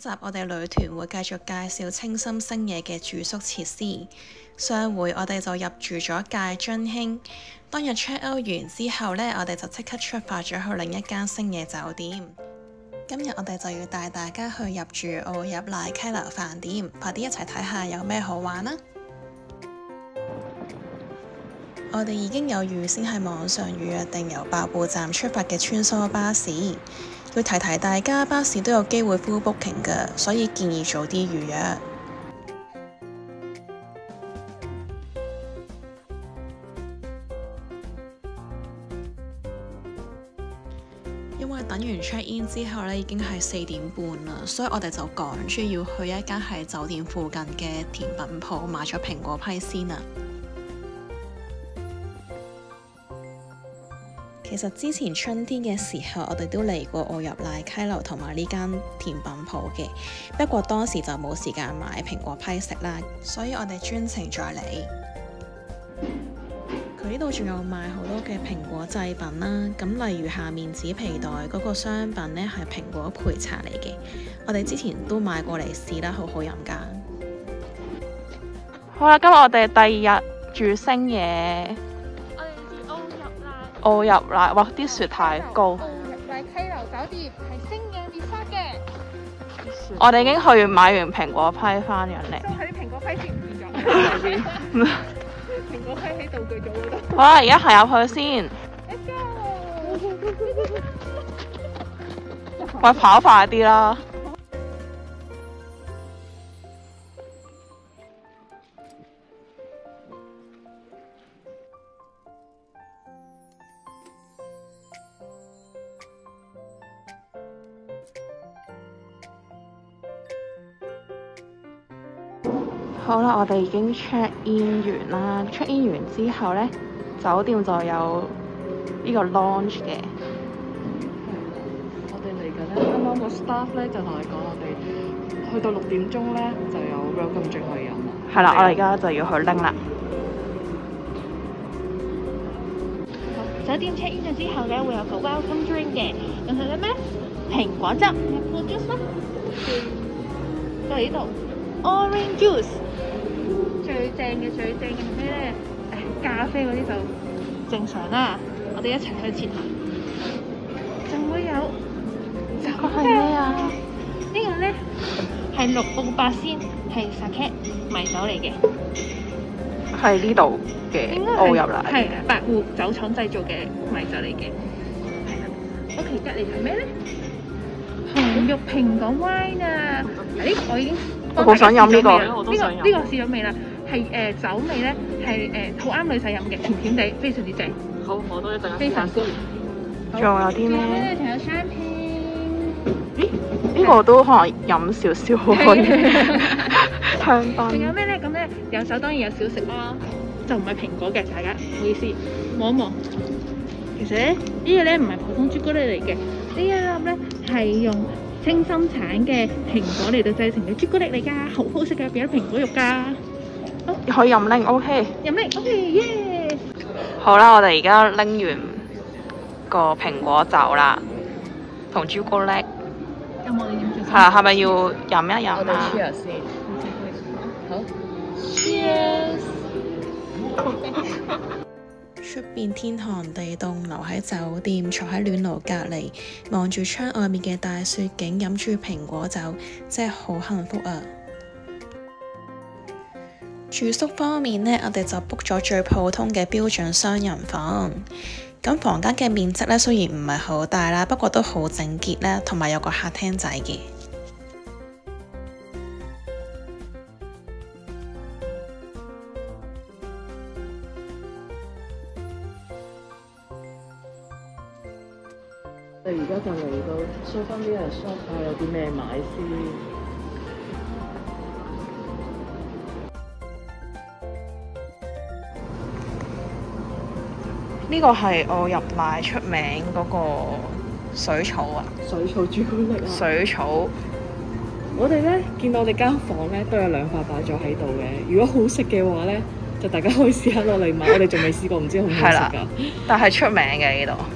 集我哋旅團會繼續介紹清心星野嘅住宿設施。上回我哋就入住咗界津興，當日 check out 完之後呢，我哋就即刻出發咗去另一間星野酒店。今日我哋就要帶大家去入住奧入瀨溪流飯店，快啲一齊睇下有咩好玩啦！我哋已經有預先喺網上預約定由爆浦站出發嘅穿梭巴士。要提提大家，巴士都有機會 full booking 㗎，所以建議早啲預約。因為等完 check in 之後呢，已經係4點半啦，所以我哋就趕住要去一間喺酒店附近嘅甜品鋪買咗蘋果批先啦。其實之前春天嘅時候，我哋都嚟過奧入瀨溪流同埋呢間甜品鋪嘅，不過當時就冇時間買蘋果批食啦，所以我哋專程再嚟。佢呢度仲有賣好多嘅蘋果製品啦，咁例如下面紙皮袋嗰個商品呢係蘋果焙茶嚟嘅，我哋之前都買過嚟試啦，好好飲㗎。 好啦，今日我哋第二日住星野。奧入瀨，哇！啲雪太高。奧入瀨溪流酒店係星野列沙嘅。我哋已經去買完蘋果批翻緊嚟。 都係啲蘋果批先唔見咗。蘋果批喺道具組嗰度。 好啦，而家行入去先。 Let's go！ 喂，跑快啲啦！好啦，我哋已經 check in 完啦。check in 完之後呢，酒店就有呢個 lounge 嘅。 我哋嚟緊咧，啱啱個 staff 咧就同我哋講，我哋去到6點鐘咧就有 welcome drink可以飲啦。 係啦，我哋而家就要去拎啦。 酒店 check in 咗之後咧，會有個 welcome drink 嘅，咁係咩？蘋果汁 apple juice 啦，到呢度 orange juice。最正嘅係咩咧？咖啡嗰啲就正常啦，我哋一齊去前台。仲會有酒係咩啊？ 呢個咧係6澳8仙，係 sake 米酒嚟嘅。 係呢度嘅奧入瀨。 係白湖酒廠製造嘅米酒嚟嘅。係啦。OK，隔離係咩咧？紅肉蘋果 wine 啊！呢個我已經好想飲呢個， 呢個試咗味啦。係酒味咧，係好啱女仔飲嘅，甜甜地，非常之正。 好，我都一陣非常 good。 仲有啲咩？ 仲有 champagne。 咦？呢個都可能飲少少可以。香檳。 仲有咩咧？咁咧有酒當然有小食啦，就唔係蘋果嘅，大家唔好意思，望一望。其實咧，呢個咧唔係普通朱古力嚟嘅，呢一粒咧係用清心橙嘅蘋果嚟到製成嘅朱古力嚟㗎，好好食㗎，變咗蘋果肉㗎。 可以飲拎 ，OK。 飲拎 ，OK， 耶！ 好啦，我哋而家拎完個蘋果酒啦，同朱古力。 有冇你飲住先？ 係啦，係咪要飲一飲啊？ 我哋 cheers 先。好。Cheers！ 出邊天寒地凍，留喺酒店，坐喺暖爐隔離，望住窗外面嘅大雪景，飲住蘋果酒，真係好幸福啊！住宿方面呢，我哋就 book 咗最普通嘅標準雙人房。咁房間嘅面積呢，雖然唔係好大啦，不過都好整潔啦，同埋有個客廳仔嘅。 我哋而家就嚟到 Souvenir Shop 睇下有啲咩買先。 呢個係奧入瀨出名嗰個水草啊！ 水草朱古力啊！ 水草。 我哋咧見到我哋間房咧都有2塊擺咗喺度嘅，如果好食嘅話咧，就大家可以試下落嚟買。我哋仲未試過，唔知好唔好食㗎。 但係出名嘅呢度。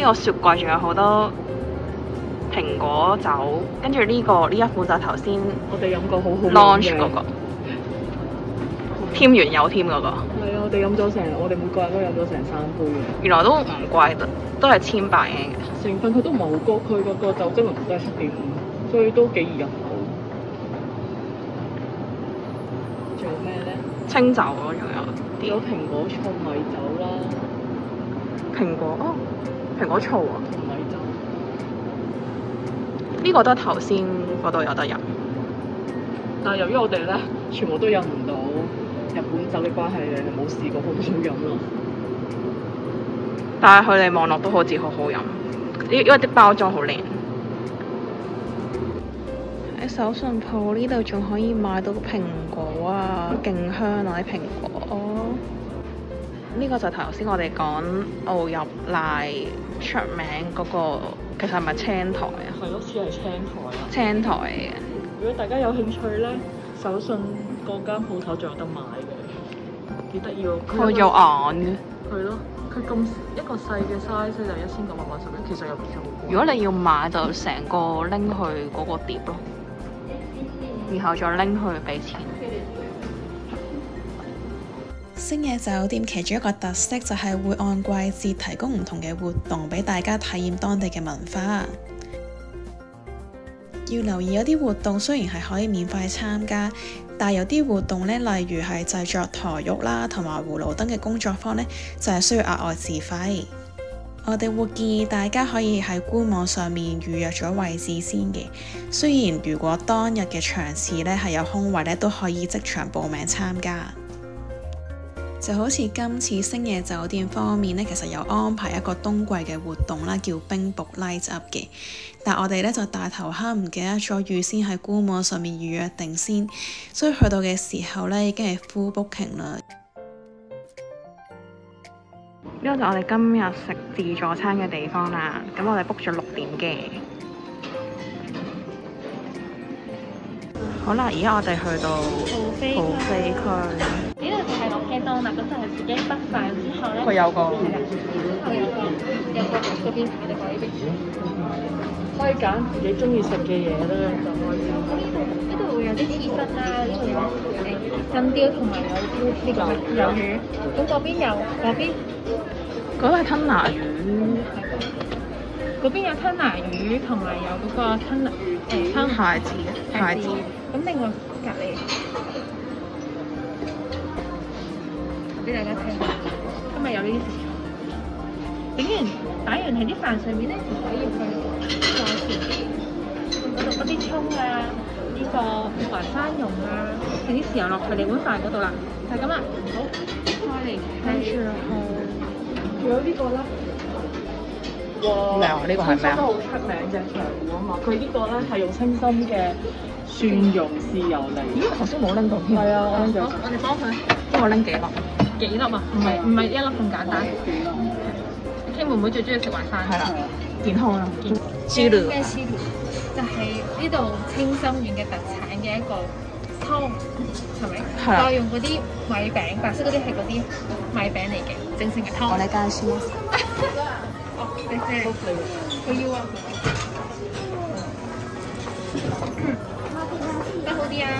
呢個雪櫃仲有好多蘋果酒，跟住呢一款就係頭先我哋飲過好好 launch 嗰個，添完有添嗰個。 係啊，我哋每個人都飲咗成3杯嘅。 原來都唔貴，都係1800嘅。 成分佢都唔係好高，佢嗰個酒精濃度都係7.5，所以都幾易飲到。仲有咩咧？ 清酒咯，仲有啲。 有蘋果醋米酒啦。 蘋果醋啊！ 同米酒。 呢個都係頭先嗰度有得飲。 但係由於我哋咧全部都飲唔到日本酒嘅關係咧，冇試過好好飲咯。 但係佢哋望落都好似好好飲，因為啲包裝好靚。喺手信鋪呢度仲可以買到蘋果啊，勁香啊啲蘋果。呢個就頭先我哋講澳入奶出名嗰個，其實係咪青台啊？ 係咯，似係青台啊。 青台嚟嘅。 如果大家有興趣咧，手信嗰間鋪頭仲有得買嘅，幾得意喎！ 佢有眼嘅。 係咯，佢咁一個細嘅 size 就1991，其實又唔錯。 如果你要買就成個拎去嗰個碟咯，然後再拎去俾錢。 星野酒店其中一個特色就係會按季節提供唔同嘅活動俾大家體驗當地嘅文化。要留意有啲活動雖然係可以免費參加，但有啲活動呢，例如係製作台浴啦同埋葫蘆燈嘅工作坊呢，就係需要額外自費。我哋會建議大家可以喺官網上面預約咗位置先嘅。雖然如果當日嘅場次呢係有空位呢，都可以即場報名參加。就好似今次星野酒店方面呢，其實有安排一個冬季嘅活動啦，叫冰瀑 Light Up 嘅。但我哋呢就大頭蝦唔記得咗預先喺官網上面預約定先，所以去到嘅時候呢已經係 full booking 啦。 呢個就我哋今日食自助餐嘅地方啦。咁我哋 book 咗6點嘅。好啦，而家我哋去到豪飛區。 呢度就係落車檔啦，咁就係自己北飯之後咧， 佢有個嗰邊你講呢邊， 可以揀自己中意食嘅嘢咧，就可以。 呢度會有啲刺身啦，呢度有真雕同埋有呢個魷魚，咁嗰邊有嗰個係吞拿魚， 嗰邊有吞拿魚同埋有嗰個吞蟹子。 咁另外隔離俾大家聽下，今日有呢啲食材。打完喺啲飯上面咧，就可以去再前嗰度嗰啲葱啊，呢個淮山蓉啊，整啲豉油落去你碗飯嗰度啦，就係咁啦。好，開嚟跟住落去， 仲有呢個啦。哇！ 咩啊？呢個係咩啊？ 都好出名嘅長芋啊嘛，佢呢個咧係用清新嘅蒜蓉豉油嚟。 咦？頭先冇拎到添。 係啊，我拎咗。 好，我哋幫佢我拎幾粒？ 幾粒啊？唔係一粒咁簡單。K 妹妹最中意食淮山。 係啦，健康啦。 豬料咩豬料？就係呢度清心苑嘅特產嘅一個湯，係咪？ 係啊。 再用嗰啲米餅，白色嗰啲係嗰啲米餅嚟嘅，整成嘅湯。 我哋介紹。 哦，你借。佢要啊。得好啲啊！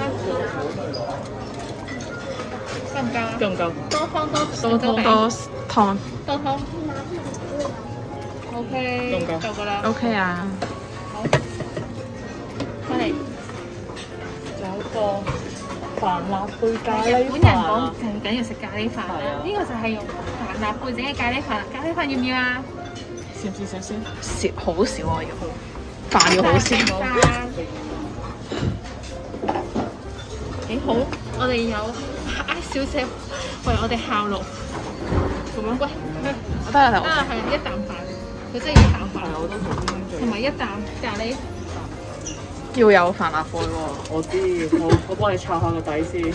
夠唔夠啊？ 夠唔夠？ 多湯。多湯。OK。 夠唔夠？ 夠㗎啦。 OK 啊。 好。翻嚟。 仲有個帆立貝咖喱日本人講飯。 就緊要食咖喱飯啦。呢個就係用帆立貝整嘅咖喱飯啦。咖喱飯要唔要啊？ 試唔試食先？ 少好少啊，要飯要好少。幾好， 我哋有 I 小姐為我哋效勞，咁樣喂， 得啦， 啊係一啖飯，佢真係一啖飯， 我都同埋一啖咖喱， 要有帆立貝喎。 我知，我幫你抄下個底先。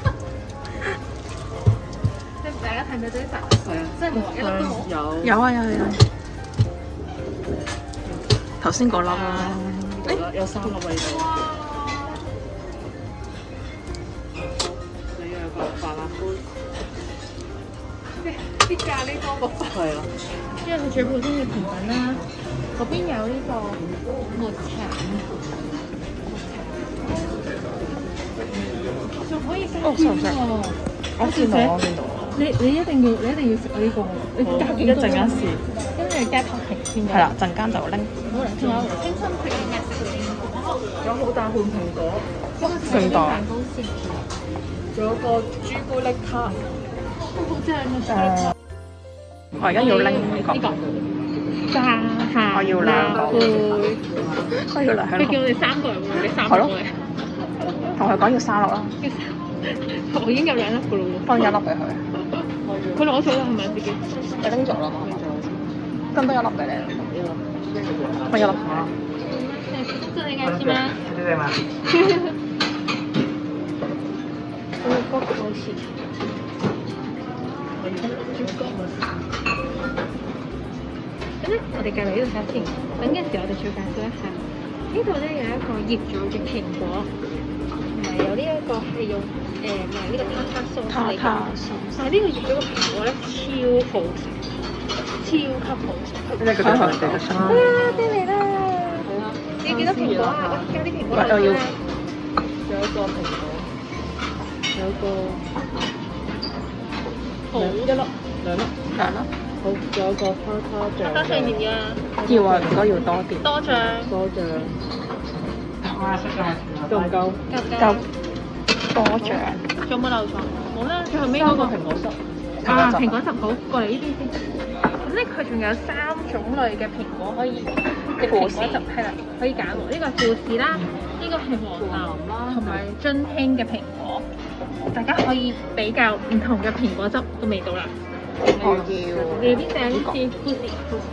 大家睇唔睇到啲飯？ 係啊， 真係冇一粒都冇。 有啊。頭先嗰粒啦。 有3個味道。你有個帆立貝。 啲咖喱多過飯。係啊， 呢個係最普通嘅甜品啦。嗰邊有呢個抹茶，仲可以加想唔想喎。 我見到你一定要食我呢個，你加幾多？ 一陣間試。 跟住加 topping 先嘅。 係啦，陣間就拎。 好啦，仲有清新食嘅咩？ 有好大盤蘋果， 勁大。 蛋糕先。 仲有個朱古力塔。 好正啊！ 我而家要拎呢個。 炸鹹我要兩個。我要兩個。 佢叫我哋3個人喎，你3個嘅。 同佢講要3粒啦。 我已經有2粒嘅咯喎。 分1粒俾佢。 佢攞咗啦，係咪自己？ 你拎咗啦嘛？跟多1粒俾你。分1粒。 這應該是嗎？ 对吗？ 我個好食。咁咧，我哋繼續呢度睇下先。等嘅時候，我哋再介紹一下。呢度咧有一個醃咗嘅蘋果，同埋有呢一個係用呢個塔塔sauce嚟嘅。但係呢個醃咗嘅蘋果咧超好食，超級好食。 呢個就係我哋嘅生。 好啦，嚟啦！你要幾多蘋果啊？我加啲蘋果落去啦。 有一個蘋果，有一個好 1粒、2粒。 2粒。 好，仲有一個花蝦醬。 加上面嘅要啊，唔該要多啲。 多醬。 多醬。夠唔夠？ 夠多醬。 仲有冇漏咗？冇啦，最後尾嗰個蘋果汁。 啊，蘋果汁好，過嚟呢邊先。咁咧，佢仲有3種類嘅蘋果可以嘅蘋果汁，係啦，可以揀喎。呢個係富士啦，呢個係黃藍啦，同埋津興嘅蘋果。大家可以比較唔同嘅蘋果汁嘅味道啦。 我要。 你邊隻呢次？富士。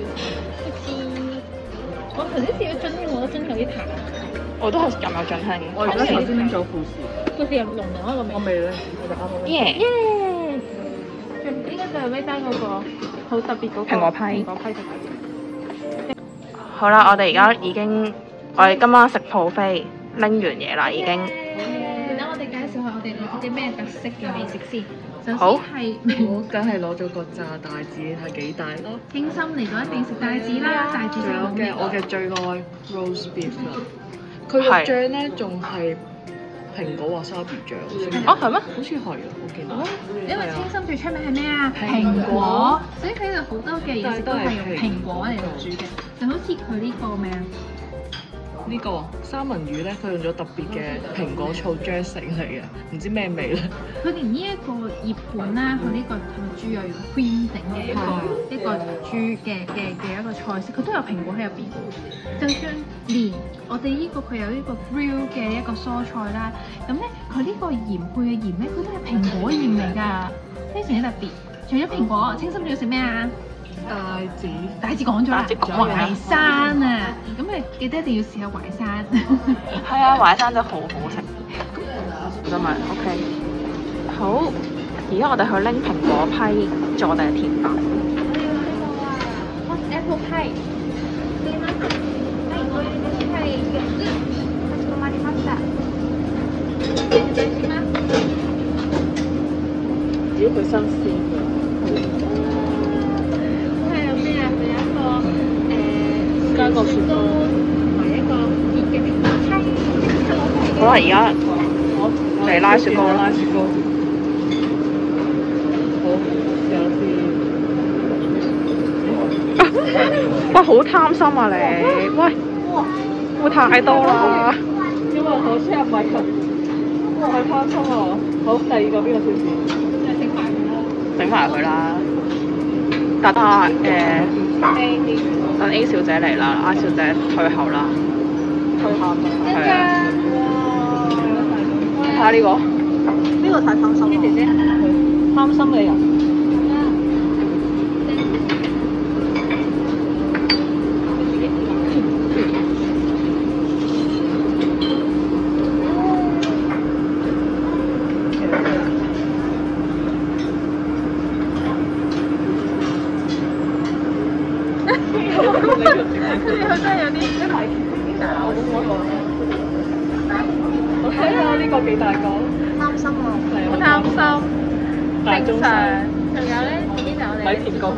我頭先試咗津興，我覺得津興有啲淡。 我都係咁有進興。 我而家頭先拎咗富士。 富士有濃濃一個味。 我未咧，我就啱啱拎。 耶！ 應該最後尾單嗰個好特別嗰個蘋果批。 蘋果批就係。 好啦，我哋而家已經，我哋今晚食 buffet，拎完嘢啦已經。 等我哋介紹下我哋攞咗啲咩特色嘅美食先。首好先係我梗係攞咗個炸帶子，係幾大咯？ 傾心嚟講一定食帶子啦，帶子仲有嘅我嘅最愛 roast beef 啦，佢個醬咧仲係蘋果華沙比醬。 哦，係咩？ 好似係啊，我見到。 因為清心最出名係咩啊？ 蘋果， 所以佢呢度好多嘅嘢食都係用蘋果嚟到煮嘅，就好似佢呢個咩啊？ 呢個三文魚咧，佢用咗特別嘅蘋果醋 dressing 嚟嘅，唔知咩味咧。 佢連呢一個葉盤啦，佢呢個係咪豬啊？用 cream 整嘅一個豬嘅一個菜式，佢都有蘋果喺入邊。就算連我哋呢個佢有呢個 grill 嘅一個蔬菜啦，咁咧佢呢個鹽配嘅鹽咧，佢都係蘋果鹽嚟㗎，非常之特別。除咗蘋果，清心仲要食咩啊？帶子講咗啦，淮山啊，咁你記得一定要試下淮山。 係啊，淮山真係好好食。咁咪 OK。好，而家我哋去拎蘋果批做我哋嘅甜品。 我要呢個啊 hot apple pie。對嗎？はい、これです。はい、4つ。かしこまりました。お願いします。 如果佢新鮮嘅。加個雪糕， 同埋一個熱嘅蘋果批。 好啦，而家嚟拉雪糕啦！ 拉雪糕。好，有啲。 哇，好貪心啊你！喂，會太多啦。 因為我出入咪咁，太貪心啊！好，第二個邊個先試？ 整埋佢啦。等下等 A 小姐嚟啦 ，I 小姐退後啦。 退下佢。 係啊。睇下呢個。 呢個太貪心啦。姐姐，貪心嘅人。 佢真係有啲一排搞咁喎。 我睇下呢個幾大個。 貪心喎，好貪心，正常。 仲有咧，呢啲就我哋米田共。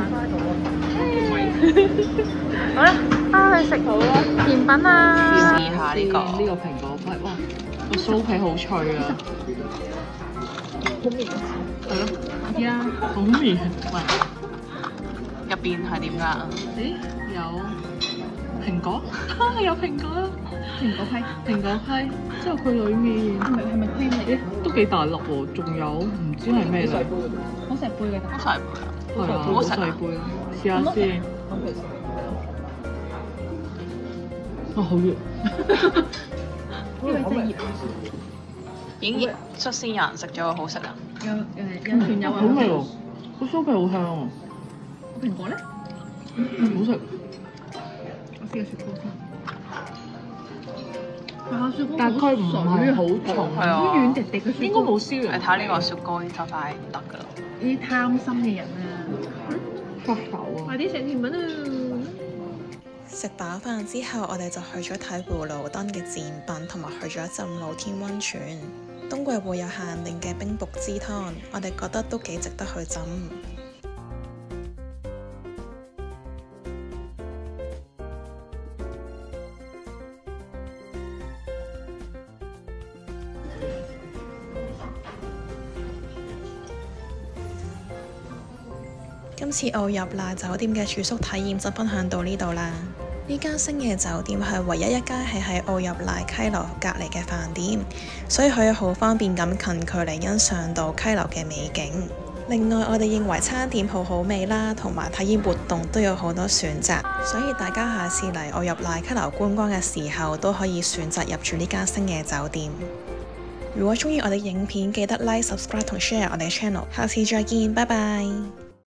好啦，翻去食好啦，甜品啊！ 試下呢個呢個蘋果批，哇！個酥皮好脆啊！ 好綿啊！ 係咯， 係啊， 好綿。喂， 入邊係點㗎？ 咦？有蘋果，有蘋果啦！ 蘋果批， 蘋果批，之後佢裡面係咪 cream 嚟嘅？ 都幾大粒喎，仲有唔知係咩嚟？ 好細杯嘅， 好細杯啊！ 係啊，好細杯啊！試下先。啊，好熱！ 呢個真係熱， 已經率先有人食咗，好食啊！ 有蒜有啊， 好味喎，個酥皮好香喎， 蘋果咧？ 好食。 我試下雪糕先。雪糕但係佢唔係好重， 係啊好軟滴滴嘅雪糕。 應該冇燒你睇下呢個雪糕就快唔得㗎啦！ 呢啲貪心嘅人啊， 失手啊！ 快啲食甜品啊！ 食飽飯之後，我哋就去咗睇葫蘆墩嘅展品，同埋去咗浸露天溫泉。冬季會有限定嘅冰瀑之湯，我哋覺得都幾值得去浸。今次澳入賴酒店嘅住宿體驗就分享到呢度啦。呢間星野酒店係唯一一間係喺澳入賴溪流隔離嘅飯店，所以可以好方便咁近距離欣賞到溪流嘅美景。另外，我哋認為餐點好好味啦，同埋體驗活動都有好多選擇，所以大家下次嚟澳入賴溪流觀光嘅時候，都可以選擇入住呢間星野酒店。如果鍾意我哋影片，記得 like、subscribe 同 share 我哋 channel。下次再見，拜拜。